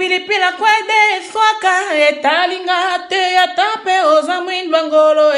pilipila kwede swaka etalinga te atape ozamwin bangolo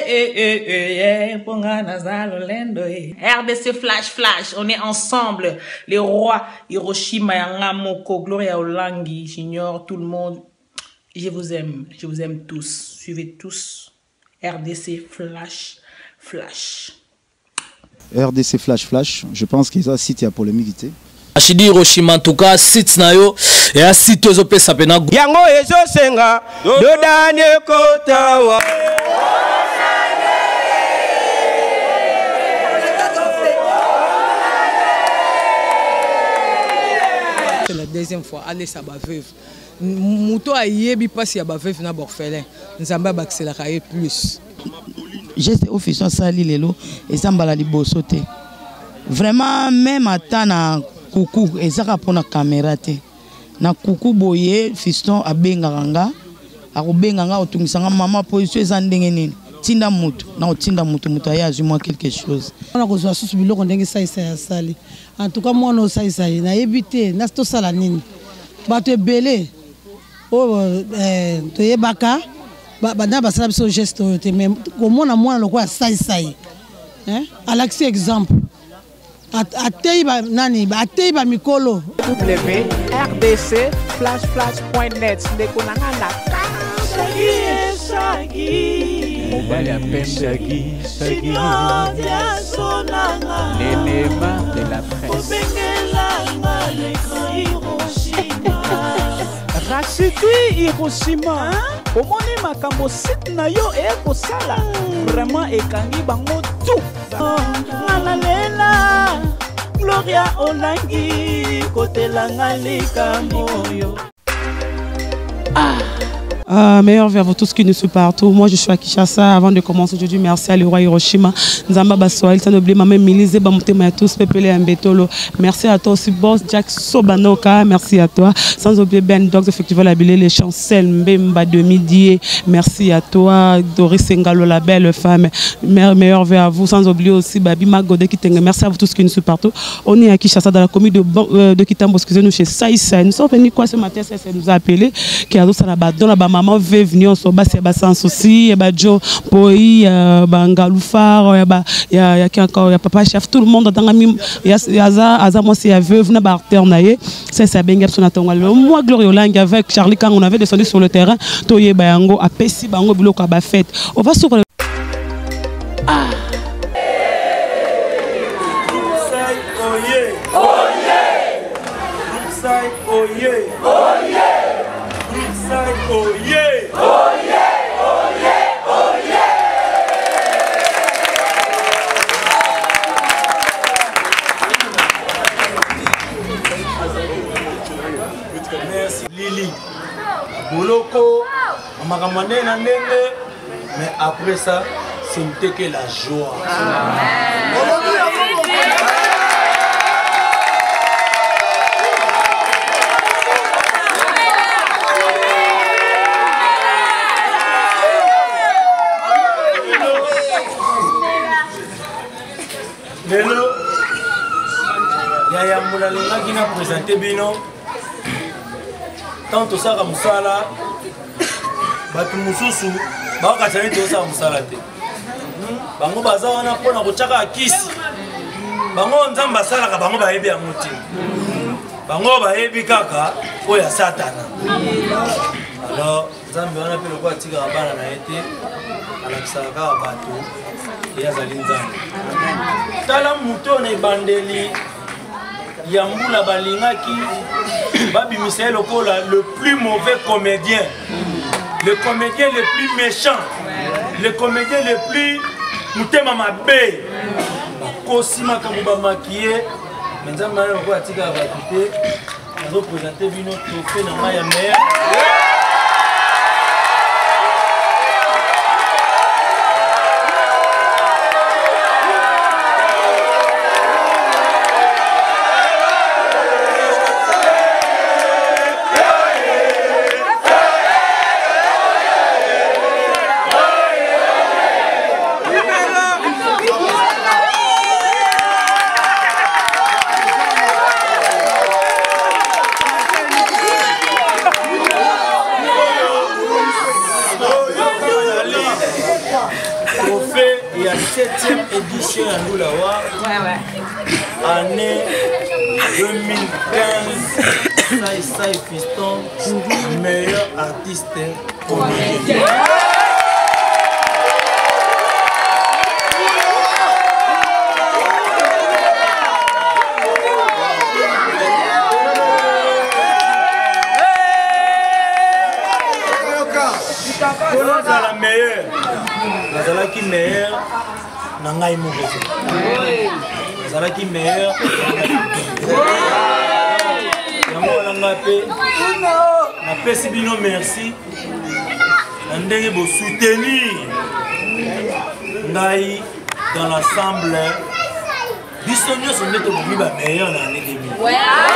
ponga nazalo lendo RDC Flash on est ensemble les rois Hiroshima Yangamoko Gloria Olangi j'ignore tout le monde je vous aime tous suivez tous RDC Flash RDC Flash je pense qu'ils ont cité à polémique Ashidi Hiroshima en tout cas site nayo et a site aux opé sapena yango ezo senga dodane kotawa c'est la deuxième fois aller ça ba veuve muto ayebi passe ya ba veuve na borphelin nzamba ba accélérer plus geste officiel sali lelo et sambala liboso te vraiment même atana kuku ezaka pona caméra te na kuku boye fiston abenganga akobenganga otungisanga mama position eza ndenge nini tinda mutu na otinda mutu aya azuma quelque chose on a kozwa susu biloko ndenge saisa ya sali en tout cas moi no saisa na yebite na sto sala nini bato ebele o to yebaka bana basala biso geste te mais komona mwana lokwa saisa hein alaxi exemple Ateiba nani Ateiba mikolo www.rdcflash.net ndekonanga Shagi mobile appelle Shagi l'élément de la presse Rachidi Hiroshima omoni makambo site na yo ekosala vraiment ekangi bango tout ngalalela Gloria Olangi kotelanga likambo yo Meilleur vers vous tous qui nous suivent partout. Moi je suis à Kinshasa. Avant de commencer aujourd'hui, merci à le roi Hiroshima. Nzamba Basoil, sans oublier ma mère Milise Bamutema tous, Pepele Mbetolo. Merci à toi aussi, boss Jack Sobanoka. Merci à toi. Sans oublier Ben Dogs, effectivement, la belle les chancels Mbemba de midi. Merci à toi, Doris Sengalo, la belle femme. Meilleur vers à vous. Sans oublier aussi Babi Magode qui t'aime. Merci à vous tous qui nous suivent partout. On est à Kinshasa dans la commune de Kitambo. Excusez-nous chez Saïsa. Nous sommes venus quoi ce matin? Ça nous a appelé. Qui a dans la maman veut venir sur bas c'est sans souci et bah Joe Poi Bangalufar il y a qui encore il y a papa chef tout le monde dans il y a Aza moi c'est veuve na barter naie c'est bien gap son attend moi Gloria Olangi avec Charlie quand on avait descendu sur le terrain toye bayango a pesi bango biloko ba fête on va sur Boloko, Magamane Nandenge, mais après ça, ce n'était que la joie. Lelo, Yaya Moulalinga qui n'a présenté Bino. Tant que ça comme ça là, batu mususu, bakatani to ça musala te. Bango baza wana pona kochaka akisi. Bango nzamba sala ka bango bayebi ya muti. Bango bayebi kaka oya satana. Alors, nzambe wana pe lokwa tika bana na yete, alakisaka ka bato ya zali nzambe. Tala muto na bandeli Yambula balingaki Babi Michel Okola le plus mauvais comédien, le comédien le plus méchant, le comédien le plus mutema mabe. Kosima kamuba maquillé, maintenant on va tika va quitter, on va présenter Bino trophée na maya mère. 7e édition à Noulawa. Année 2015. Saï Fiston, meilleur artiste comédien. La meilleure, nazalaki meilleur na ngai moko te. Nazalaki meilleur yango nanga pe napesi bino merci na ndenge bo soutenir ngai dans l'ensemble biso nyonso nde tokomi ba meilleur na année 2000.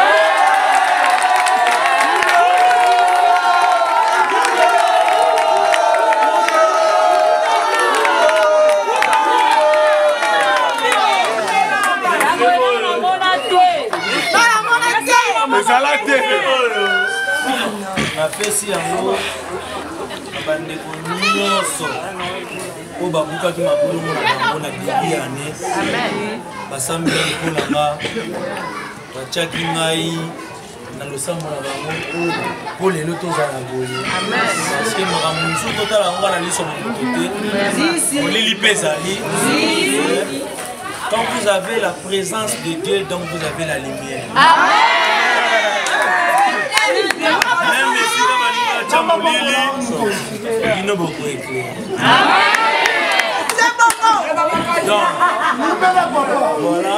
napesi yango bandeko nyonso oyo babukaki mabulongo na bango na debi ane basambeli mponanga batiaki ngai na losambo na bango mpo lelo tozala boye parceke makambo mosusu totala yango na liso mokoto te olili mpe ezali. Quand vous avez la présence de Dieu, donc vous avez la lumière. Même si il n'a beaucoup éclairé. Donc, voilà.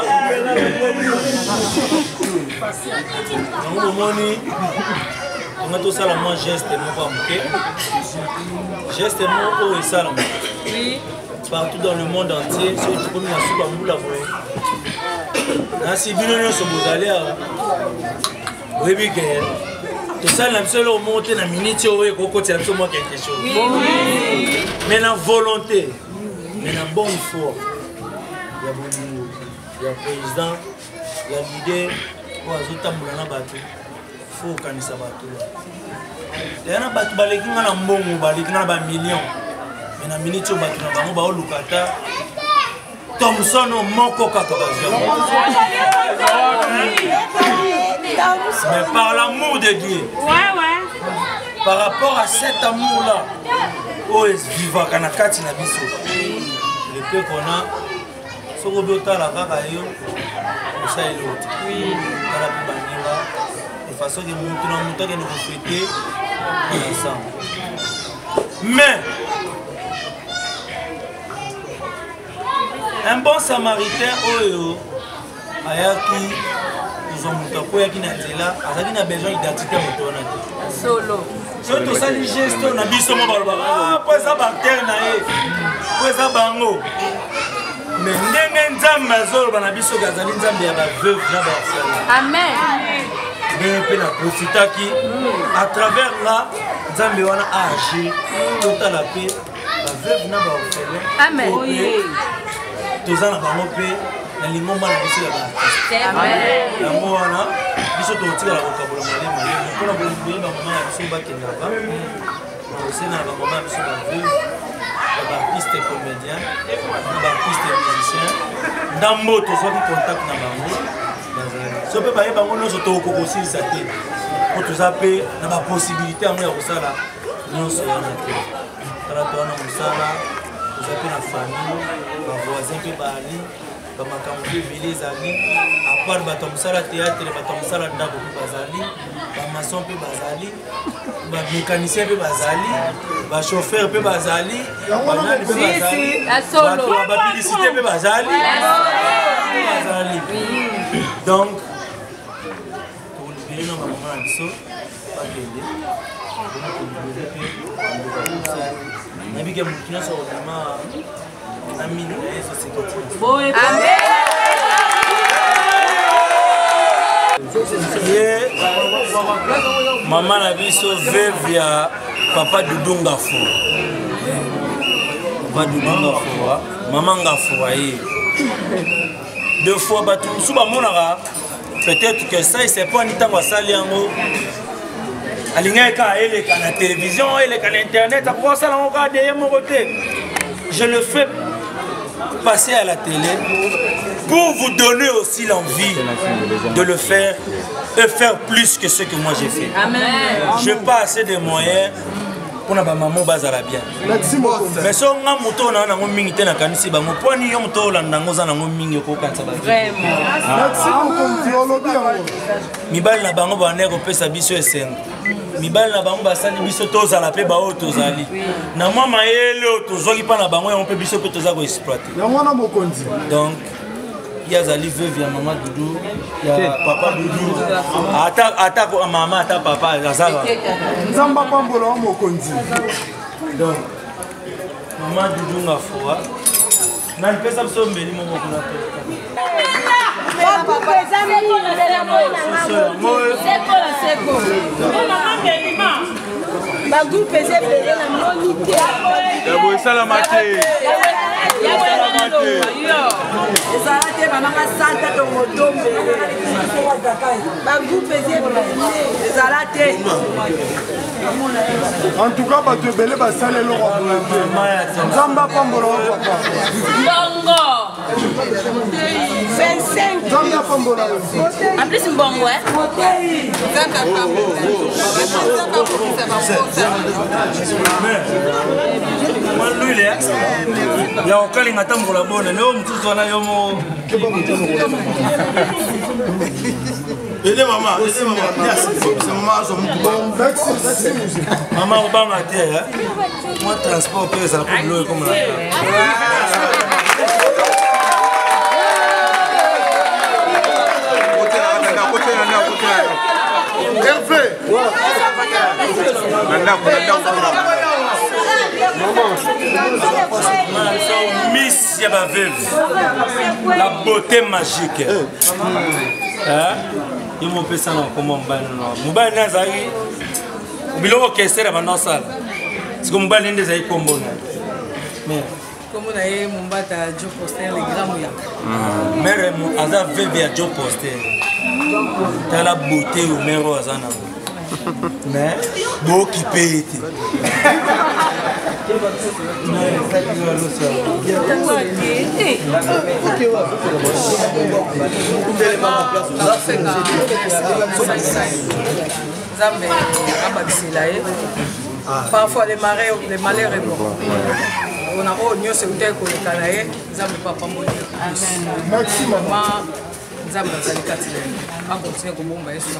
On a tout ça, moi, geste, geste, et ça, partout dans le monde entier, ceux qui communes à Soubamboula, si vous avez oui, tout ça, la seule montée dans la minute, quelque chose. Mais la volonté, mais la bonne foi, il y a le président, il y a l'idée, il faut qu'on s'en batte. Il y a un million. Na minute au bateau na bango ba olukata Thomson moko kaka mais par l'amour de Dieu, par rapport à cet amour là oh vivant kana kati na biso le peu qu'on a soko bota la kaka yo ça est l'autre kala bangira de façon que monter na monter que nous fêter ensemble. Mais un bon samaritain, oyo, ayaki, ils ont monté pour yaki na tela, azaki na besoin d'identité motona. Solo. Surtout ça les gestes, on a dit seulement ah, pour ça bactère na e, pour ça bango. Mais ndenge nzamba zolo bana biso gazali nzambe ya ba veuve na ba orphelin. Amen. Mais pe na profitaki à travers là nzambe wana a agi total la paix, ba veuve na ba orphelin. Amen. Tous en avons fait un limon mal à la yango wana biso totika la vocabulaire malé pour la bonne maman biso bakenda ba c'est na maman biso ba artiste comédien ba artiste musicien ndambo to so contact na bango so pe ba bango no so to ko aussi ça te pour tout ça pe na ba possibilité en ya kosala non so na te tala to na musala vous avez la famille ba voisins pe ba ali ba makambo pe les amis à part ba tomsala théâtre ba tomsala ndako pe bazali ba maçon pe bazali ba mécanicien pe bazali ba chauffeur pe bazali ba nani pe bazali ba publicité pe bazali donc pour libérer nos mamans à biso pas kende Nabiga mukina so dama na minu na yeso sekoti. Amen. Maman na biso veuve ya papa Dudunga Fo. Papa Dudunga Fo, maman Ngafo ye. Deux fois batu suba monara peut-être que ça c'est pas ni tango sali yango. Alingeka ele kana télévision ele kana internet après ça on regarde mon côté je le fais passer à la télé pour vous donner aussi l'envie de le faire et faire plus que ce que moi j'ai fait. Je n'ai pas assez de moyens pour que ma maman base à la bien. Mais si on a moto na na ngomingi te na kanisi bango poni yo moto la ndango za na ngomingi ko kansa ba. Vraiment. Mibali na bango ba nego pesa biso esengo. Mibali na bango basali biso toza la pe ba o tozali. Na mwa mayele o tozoki pa na bango on peut biso pe toza ko exploiter. Na mwana mokonzi. Donc il y a Zali veuve, il y a maman Doudou, il y a papa Doudou. Ata maman, ata papa, Lazara. Nzamba Pambola Mokondi. Donc, maman Doudou n'a foi. N'a pas ça me mbeli mon mokonato. En tout cas, tu es belé, tu es salé le roi. Zamba Pambola. 25. Zamba Pambola. En plus, Mbongo, hein? Il y a aucun qui attend pour la bonne. Aidez maman, maman, on va mater. Moi, transport, ça pour l'eau comme là. Miss Yabavev, la beauté magique. Ils m'ont fait ça dans comment Mouba Nazari. Bilo orchestre à ma salle. C'est comme Mouba Nende Zaï Kombo. Mais comme on a eu Moumbata Joe Poster, les grands mouillants. Mère Aza Veve à Joe Poster. T'as la beauté au mère Azana. Mais beau qui paye. Parfois les malheurs est bon. On a eu c'est où qu'on est canaillé, nous avons pas mourir. Maximum. Nous avons des quatrièmes. On continue comme on va essayer de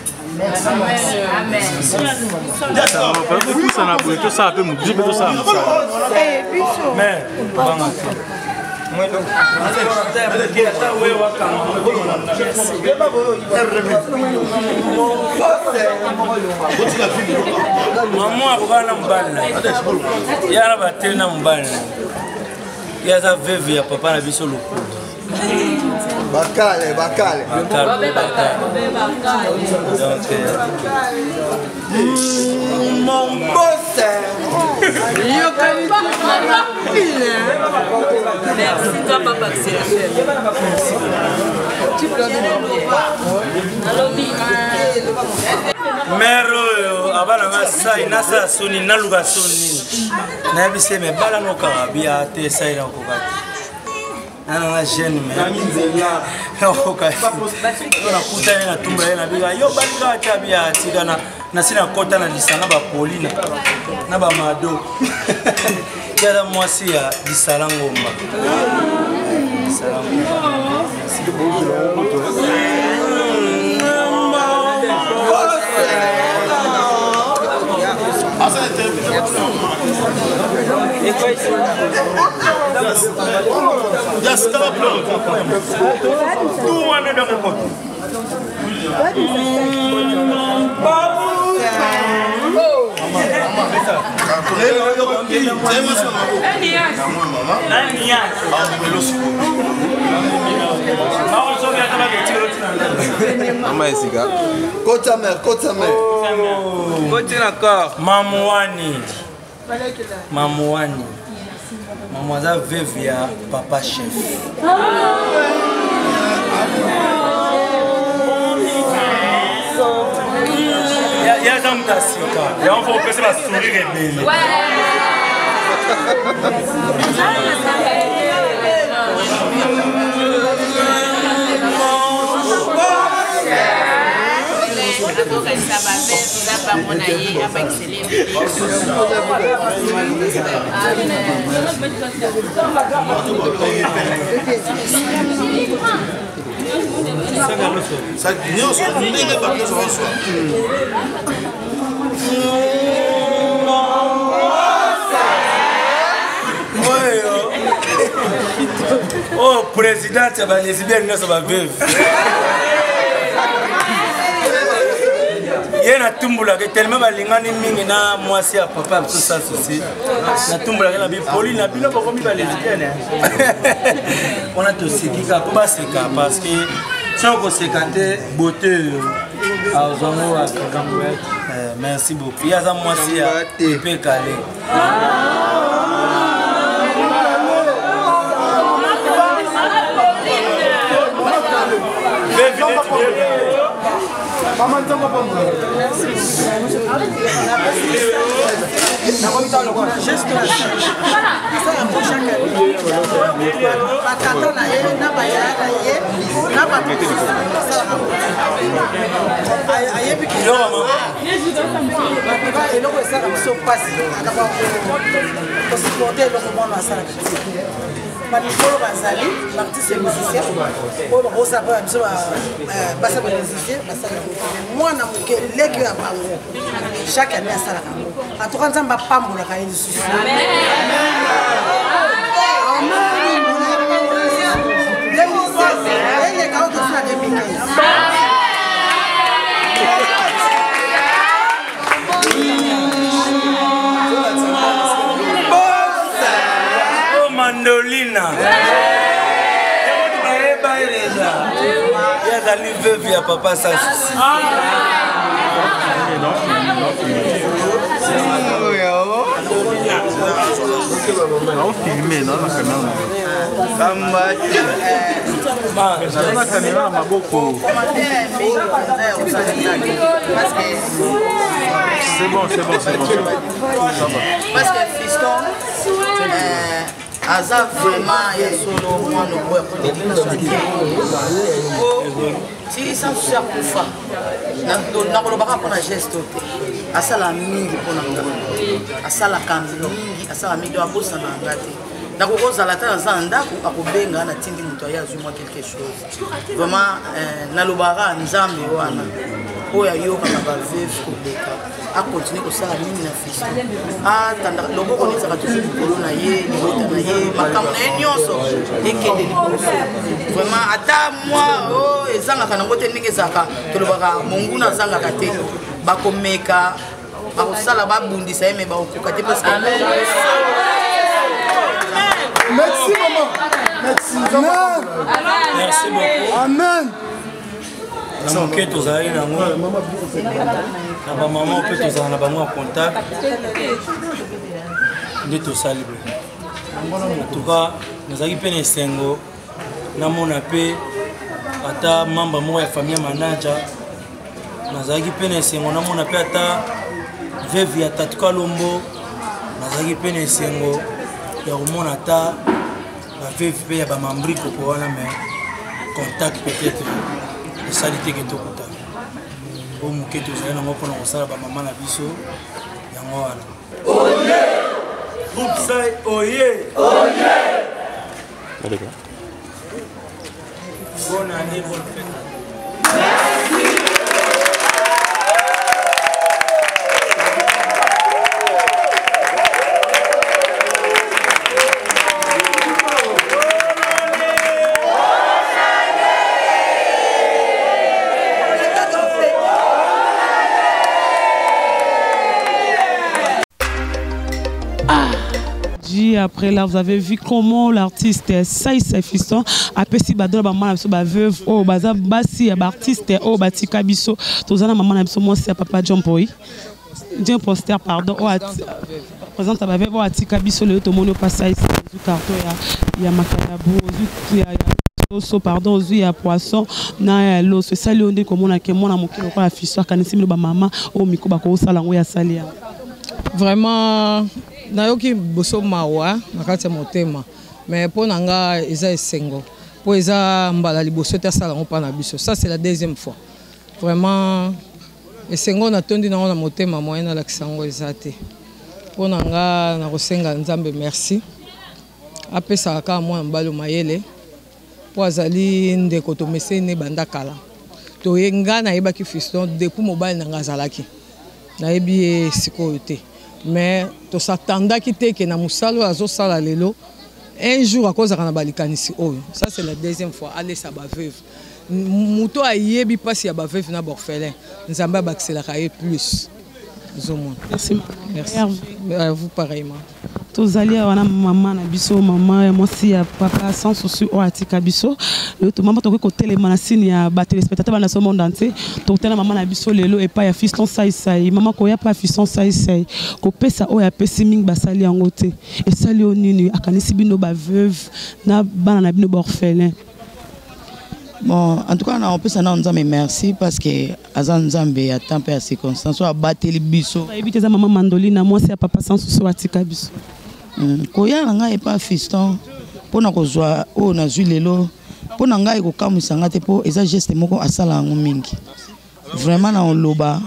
Amen. Tout ça, tout ça, tout ça. Mais, maman akokana mbala yala batena mbala yaza veve ya papa na biso lokuta Bakale. Mon boss. Merci toi papa, c'est la chaîne. Tu pleures de mère abana masai nasa soni naluka soni na bise me bala no karabia te sai na kokati ana jeune mais na kokati na kutana na tumba na biga yo balika tabia tigana na sina kota na lisana ba polina na ba mado yala mwasi ya disalangomba Mamouani. Mademoiselle Vevia, papa chef. Il y a un tassika. Et on va passer la sourire et belle. Oh, président, ça va les bien, ça va vivre. Il y a un tumbula qui est tellement balingani mingi na moi c'est à papa tout ça ceci. La tumbula qui a bien poli na bien pas comme il va les bien. On a tout ce qui a pas ce cas parce que si on peut se canter beauté à Zongo à Kangouet. Merci beaucoup. Il y a ça moi c'est à peu calé. Manikolo bazali l'artiste musicien pour rosa ba biso basa ba musicien basala mwana mukeleki ya bango chaque année asala kango atoka nzamba pambola ka yesu amen ele ka oto sa de mikay Mandolina. Il y a des veuves, il y a papa ça. On filme dans la caméra. C'est bon. Parce que fiston, Aza vraiment il y a solo moi no boy pour si ça se kufa na kolobaka mpona geste te asala mingi mpona ngolo asalaka mingi asala mingi abosana nga te nakokozala ata naza na ndako akobenga natindi moto aye azwi mwa quelque chose vraiment nalobaka nzambe wana oyo ayokaka baveve koleka akontinue kosala mingi na fisto atanda loboko nezaka toujours likolo na ye libota na ye makambo na ye nyonso ekende liboso vraiment ata mwa ezangaka nango te ndenge ezalaka tolobaka monguna azangaka te bakomeka bakosala babundisa ye me bakokoka te parce que merci maman merci merci beaucoup amen na moke tozali nango na bamama mpe tozala na bango en contact nde tosali boye entoutcas nazalaki mpe na esengo namona mpe ata membre moko ya famille ya manaja nazalaki mpe na esengo namona mpe ata veve ya tatuka lombo nazalaki mpe na esengo ya komona ata baveve mpe ya bamambri koko wana mais contact peut-être esali te ke tokutana o moke tozali nango mpona kosala bamama na biso yango wana groupe sai oye bonne année bonne fête. Après là, vous avez vu comment l'artiste Saïssa Fiston a pessi badol ba mama ba veuve oh baza basi ba artiste oh batika biso tozana maman na biso moi c'est papa John Boy Dieu poster pardon oh présente ba veuve oh atika biso le to mono pas Saïssa du carton ya makadabu ya so pardon ozu ya poisson na lo so sali onde comme on a que mona mokilo kwa Fiston kanisi ba mama oh miko ba ko sala ngo ya salia vraiment nayoki boso mawa na kati ya motema mais pour nanga eza esengo pour eza mbala liboso te asala ngo pa na biso. Ça c'est la deuxième fois. Vraiment esengo na tondi na motema moyen na laksango eza te. Pour nanga na kosenga Nzambe merci. Apesa kaka mwa mbalo mayele. Po azali ndeko to mesene banda kala. To yenga na yeba ki fiston depuis mobile na ngazalaki. Na yebi sikoyo te. Mais to s'attendaki te ke na musalo azo sala lelo. Un jour à cause de la balikanisi oyo. Ça c'est la deuxième fois. Allez ça ba veuve. Muto a yebi pas ya ba veuve na orphelin. Nzamba ba accélérer plus. Merci. Merci. À vous pareillement. Tous alliés wana maman na biso maman moi si ya papa sans souci o atika biso. Le to maman to ko téléman na signe ya ba téléspectateur na ce monde entier. To tena maman na biso lelo et pas ya fiston sai sai. Maman ko ya pas fiston sai sai. Ko pesa o ya pesi ming basali yango te. Et sali o nini akanisi bino ba veuve na bana na bino ba orphelin. Bon, en tout cas, on peut s'en dire merci parce que Azan Nzambe a tant de circonstances, a battu les biso. Éviter maman Mandolina, moi c'est papa sans souci atika biso. Koya nanga e pas fiston. Pour na kozwa o na zulelo. Pour nanga e ko kamusanga te po eza geste moko asala ngo mingi. Vraiment na on loba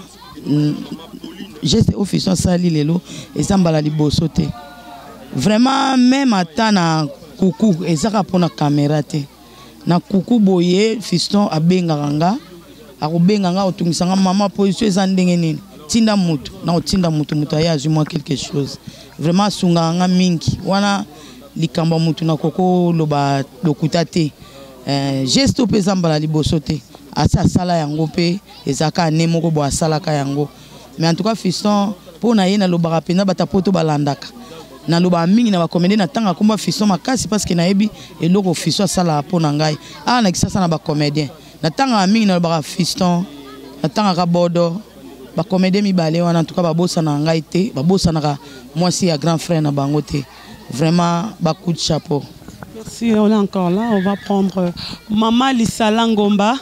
geste au fiston sali lelo eza mbala liboso te. Vraiment même ata na kuku ezaka pona caméra te. Na kuku boye fiston abenganga akobenganga otungisanga mama position eza ndenge nini tinda mutu na otinda mutu aya azuma quelque chose vraiment sunganga mingi wana likamba mutu na koko loba lokuta te gesto pesa mbala liboso te asa sala yango pe ezaka nemoko bo asala ka yango mais en tout cas fiston pona yena loba pena batapoto balandaka na loba mingi na bakomede na tanga komba fiston makasi parce que na yebi eloko fiston sala pona ngai na kisasa na bacomédien na tanga mingi na loba fiston na tanga ka bodo bakomede mibale wana en tout cas babosa na ngai te babosa na mwasi ya grand frère na bango te vraiment ba coup de chapeau. Merci, on est encore là, on va prendre Maman Lisala Ngomba.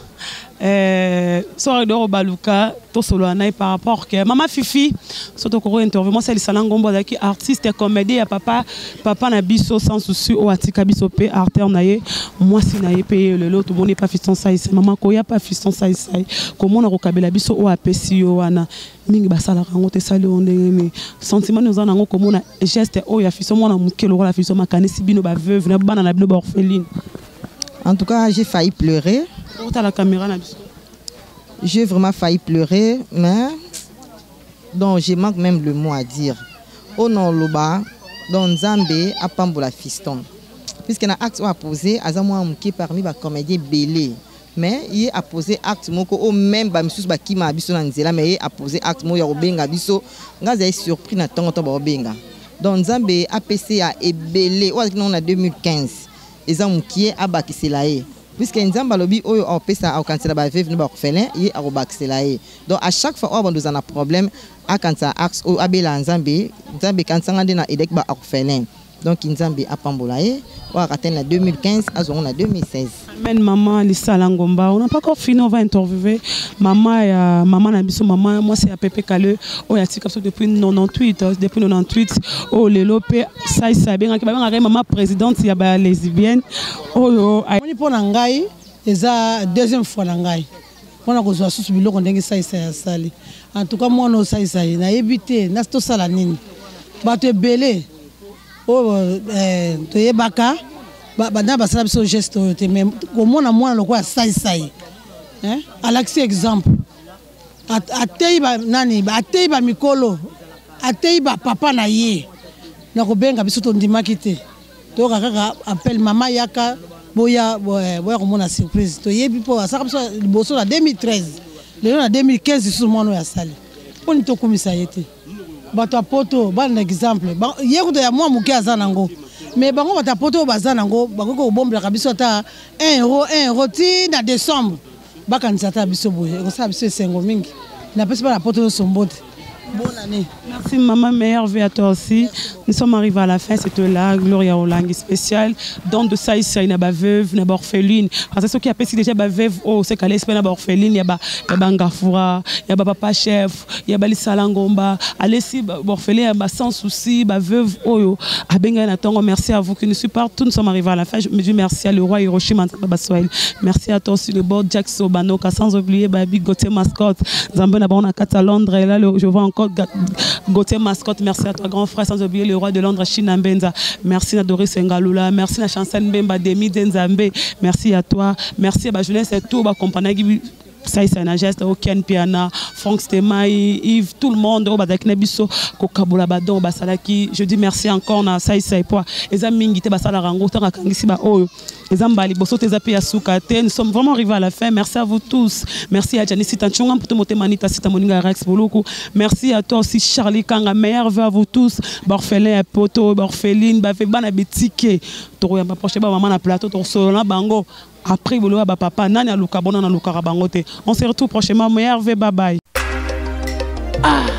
Soirée d'or Baluka, tout solo anaï par rapport que Maman Fifi, surtout qu'on interview, moi c'est Lisala Ngomba qui artiste et comédien, papa na biso sans souci au atika biso pe artère naïe, moi si naïe payé le lot, tout le monde n'est pas fiston ça ici, maman koya pas fiston ça ici, comment on a recabé biso au apesi wana, mingi basala rango te sali on est sentiment nous en ango comme on a geste au ya fiston moi na mukelo la fiston makane si bino ba veuve na bana na bino ba orpheline. En tout cas, j'ai failli pleurer. La caméra, j'ai vraiment failli pleurer, mais donc je manque même le mot à dire. Au nom Loba, dans Nzambe, à Pambola Fiston. Puisqu'il y a un acte à poser, Azamwa Mouké parmi les comédiens belés. Mais il a posé acte moko au même bamisus baki ma biso nanzela mais il a posé acte mo ya obenga biso ngaza surpris na tongo to obenga. Donc Nzambe APC a ebelé ou on a 2015. Eza Mouké abakiselae. Puisque Nzamba lobi oyo on pesa au cancer ba veuve ba orphelin yi a robaxelae. Donc à chaque fois on nous en a problème à cancer axe ou abela Nzambe cancer ngande na edek ba orphelin. Donc Nzambe a pambolae ou a raté en 2015 à on a 2016. Amen maman Lisala Ngomba, on n'a pas encore fini, on va interviewer maman Nabiso maman moi c'est à Pepe Kale on a tika depuis 98 oh le lope ça ça bien que maman présidente il y a ba lesbienne oh on pour ngai eza deuxième fois ngai on a kozwa susu biloko ndenge ça ça sali en tout cas moi no ça ça na éviter na to sala nini bato ebele oh to yebaka bana basala biso geste te mais komona mwana lokwa sai sai hein alaxi exemple atei ba nani atei ba mikolo atei ba papa na ye na kobenga biso to ndimaki te to kaka appel mama yaka boya komona surprise to yebi po asaka biso liboso na 2013 lelo na 2015 sur mwana ya sali poni to komisa yete bato apoto ba na exemple yekuto ya mwa muke azana ngo mais bango batapoto bazana ngo bakoko bombela biso ata 1 euro ti na décembre bakanisa ta biso boye ko sa biso sengo mingi na pesi ba poto sombote Bonne année. Merci maman, meilleure vie à toi aussi. Nous sommes arrivés à la fin, c'était là, Gloria Olangi spécial. Don de ça, il y a une veuve, une orpheline. Parce que ceux qui appellent déjà une veuve, oh, c'est qu'à l'espèce d'une orpheline, il y a un Ngafoura, il y a un papa chef, il y a un Salangomba. Allez, si orpheline, il y a sans souci, une veuve, oh, à Benga Natongo, merci à vous qui nous supportez. Nous sommes arrivés à la fin. Je me dis merci à le roi Hiroshima, merci à toi aussi, le bord Jack Sobanoka, sans oublier Baby Gauthier Mascotte. Zambon Abona à Londres, et là, je vois encore Gauthier Mascotte, merci à toi grand frère, sans oublier le roi de Londres, China Mbenza, merci à Doris Sengalula, merci à Chancel Mbemba, Demi Denzambe, merci à toi, merci à Julien, c'est tout, compagnie ça c'est un geste au Ken Piana, Franck Stemai, Yves, tout le monde au Badak Nebiso, Kokabula Badon, Basalaki, je dis merci encore na ça c'est quoi. Les amis qui te basala rango tant à Kangisi ba oh. Les ambali bosso tes api asukate, nous sommes vraiment arrivés à la fin. Merci à vous tous. Merci à Janice Tanchunga pour te monter manita sita moninga Rex Boloku. Merci à toi aussi Charlie Kanga, meilleur vœu à vous tous. Borphelin poto, borpheline, bafe bana bitike. Toro ya proche ba maman na plateau tor solo bango. Après, vous l'avez papa, nani a luka, bon, on se retrouve prochainement. Meilleur V, bye bye. Ah!